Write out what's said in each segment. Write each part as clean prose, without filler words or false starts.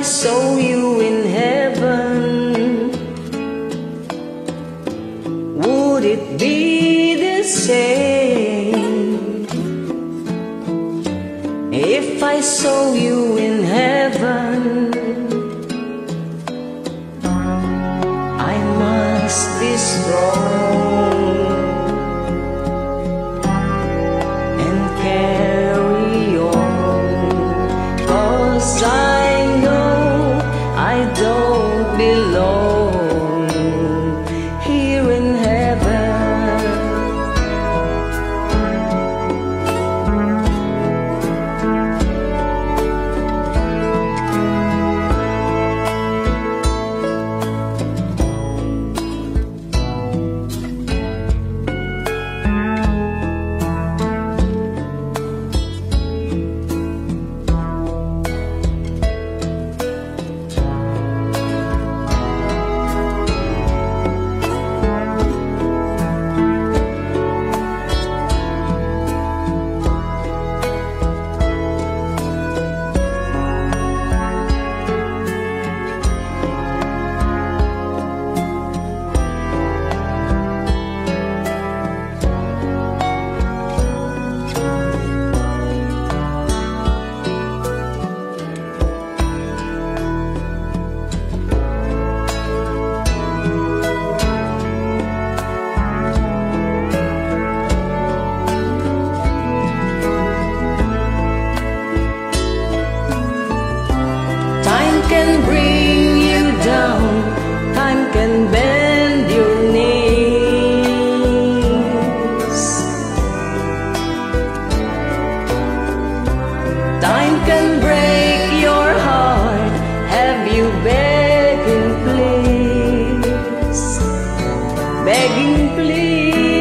I saw you in heaven, would it be the same? If I saw you in heaven, I must be strong and carry on, 'cause I know I don't belong here in heaven. Can bring you down, time can bend your knees, time can break your heart, have you begging please, begging please.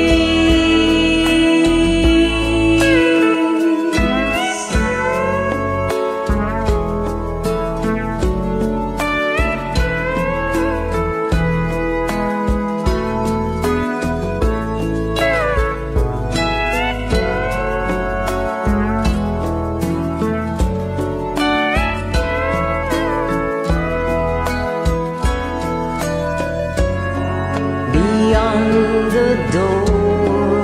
Beyond the door,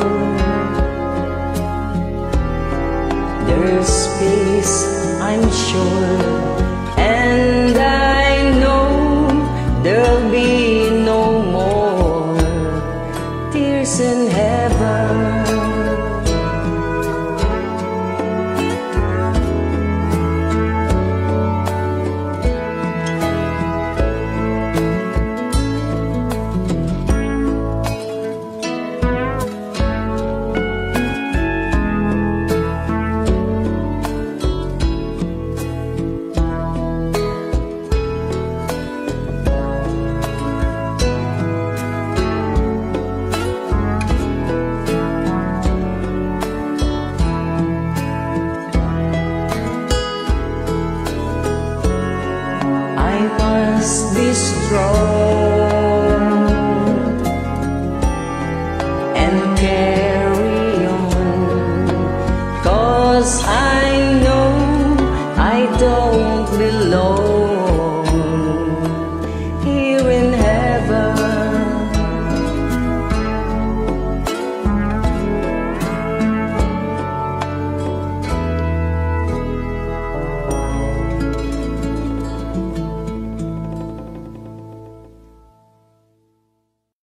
there's space, I'm sure.